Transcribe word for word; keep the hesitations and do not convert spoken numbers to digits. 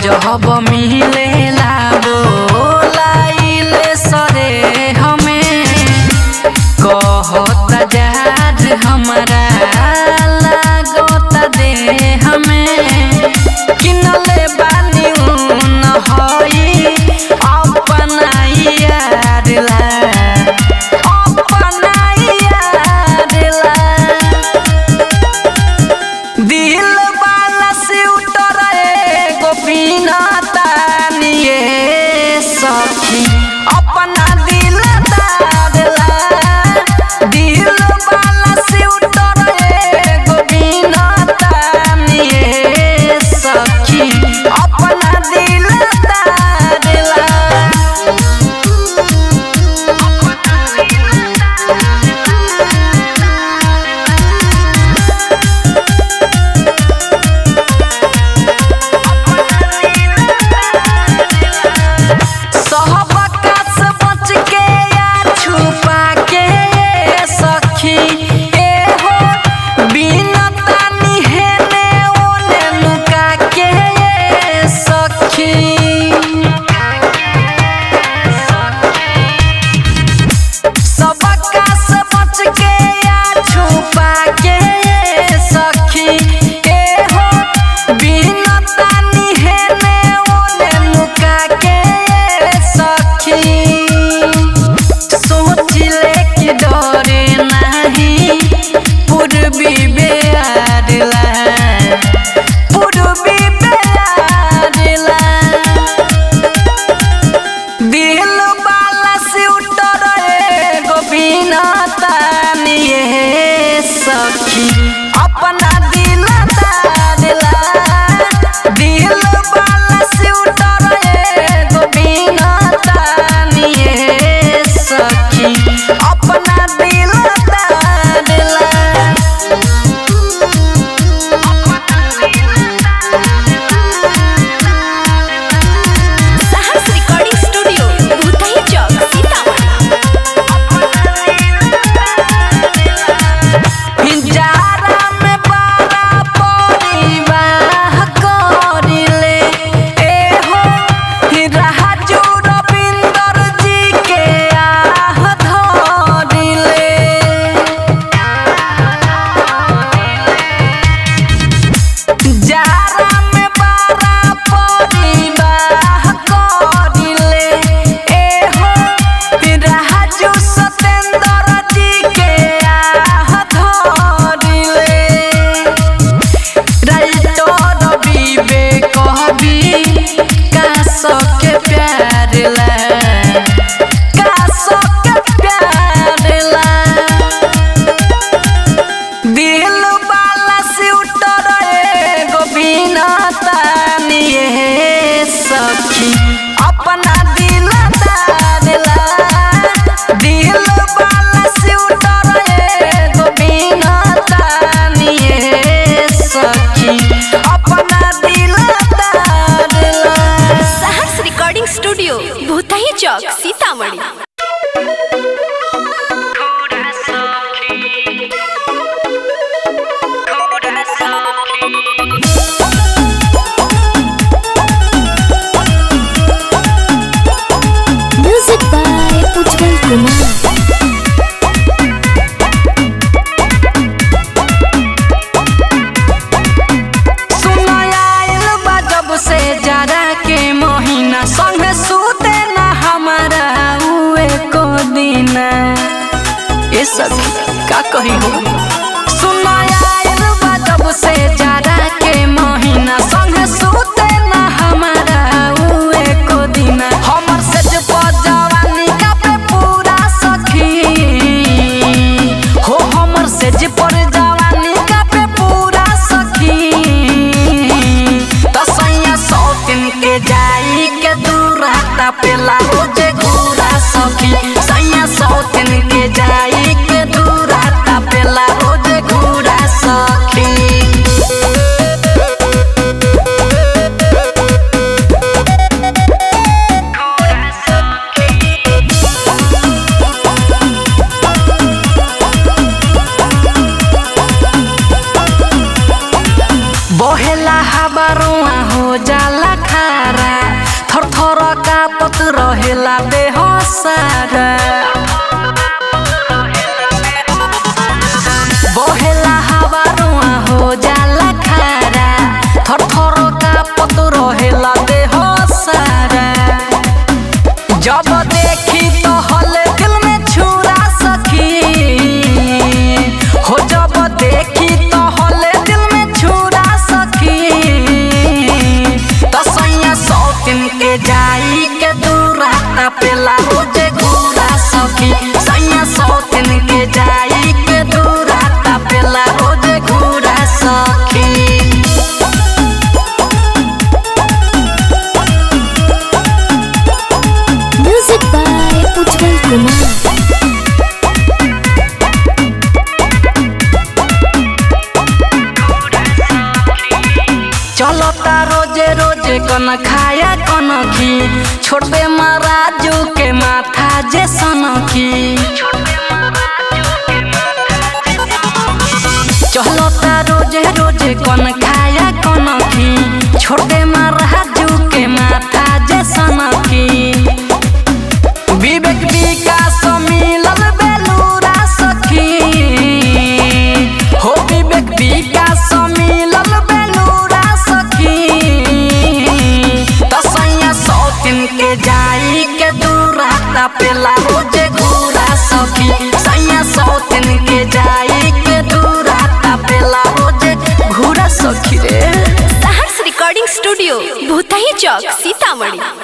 गजब मिलेला बोलाइले सरे हमें कहता जाद हमारा लागता दे हमें किनले बानी न होई अपना यार ला अपना यार ला दिल वाला से उतर एगो बिना तानिए सखी अपना दिल दाद ला दिल वाला से उतर एगो बिना तानिए सखी अपना दिल दाद ला अपना दिल दाद ला दिल वाला से उतर एगो बिना तानिए सखी अपना दिल दाद ला साहस रिकॉर्डिंग स्टूडियो भूतही चौक सीतामढ़ी। अपना दिल दाद ला दिल वाला से उतर एगो बिना तानिए सखी अपना दिल दाद ला Sahas recording studio Bhutahi Chowk Sitamarhi. Music by Ujjwal Kumar. से जाड़ा के महीना संगे सूते ना हमारा उए को दीना ये सब का कही हो सुनाया जब से जाड़ा के महीना संगे सूते ना हमारा उए को दीना हमर से जवानी का पे पूरा सखी हो हमर से पर जवानी का पे पूरा सखी के जाई के दूर हटा पेला रोजे घूरा सखी सैया सौतन के जाई के दूर हटा पेला रोजे घूरा कुमार। चलता रोजे रोजे कन खाया कन की छोटे महाराजू के माथा जे सनकी। चलता रोजे रोजे कन खाया कन की छोटे महाराजू के माथा जे सनकी। विवेक विकास मिलल बेलूरा सखी हो विवेक विकास मिलल बेलूरा सखी। दसैया सौ दिन के जाई के दूरा पेला रोजे घूरा सखी। सैया सौ दिन के जाई के दूरा पेला रोजे घूरा सखी रे। Saharsh recording studio Bhutahi Chowk Sitamarhi.